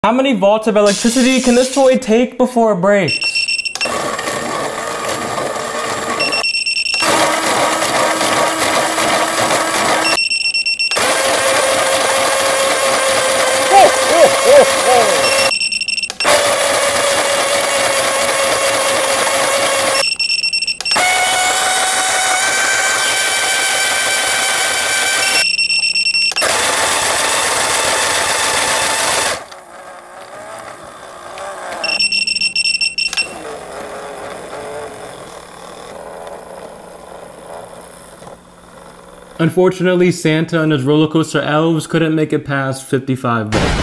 How many volts of electricity can this toy take before it breaks? Unfortunately, Santa and his roller coaster elves couldn't make it past 55 volts.